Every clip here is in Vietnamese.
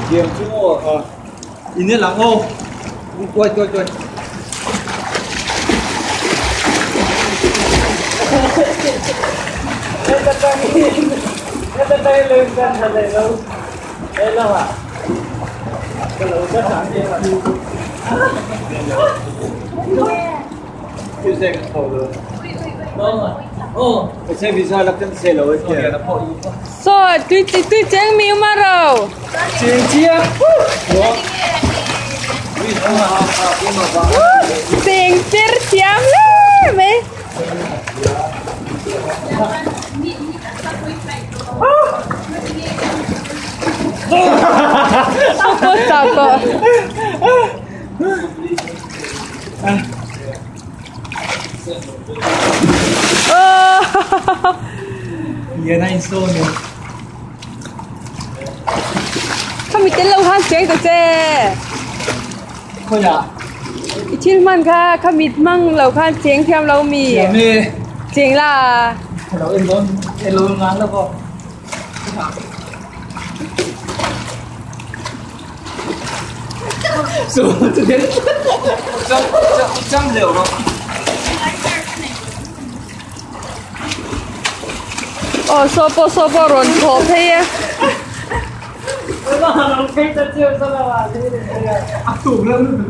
điểm chú in nhất lắm ô tôi cái tay lênกันthật là lâu đây lâu à cái lâu rất sáng như mà chưa xem khẩu rồi cái xe visa lập chân xe lỗi kìa So, tôi chén miêu mà rồi. chén chia Tiếng chir chiam lắm mấy. Sako. Iya na inso niyo. Kami lâu han chén tao che. Thôi à? Chín man ka kami mang lâu han chén thêm lâu mì. Dạ mê. Chén là. Đâu em luôn ngang đâu cô. Xuống từ đến trăm liều rồi. Sopo ron khổ thế á. nó cái ta chưa sao là thế này Tủ lắm.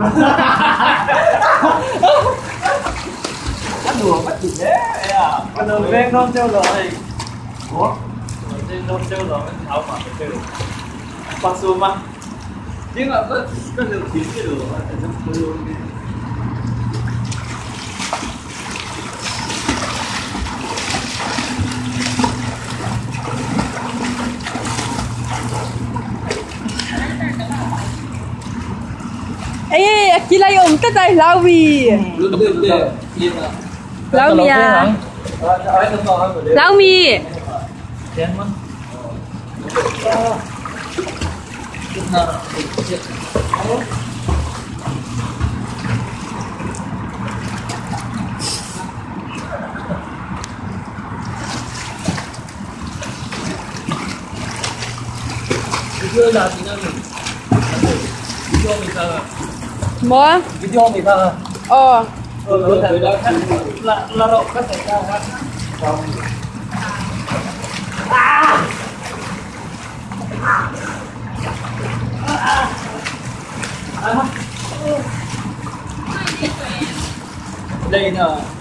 Ăn đùa bắt chịu thế à. còn đầu bên không treo rồi Ủa? trên không treo rồi tháo mà treo Bác xô mà. Chứ mà có được chín cái đồ ở trong khối luôn đi. Ê, aqui lá eu tất tay lao vì. Lao mì à? Lao mì. chén mất video là gì đâu video mình sao Mo? video mình sao là độ các thể cao quá đây là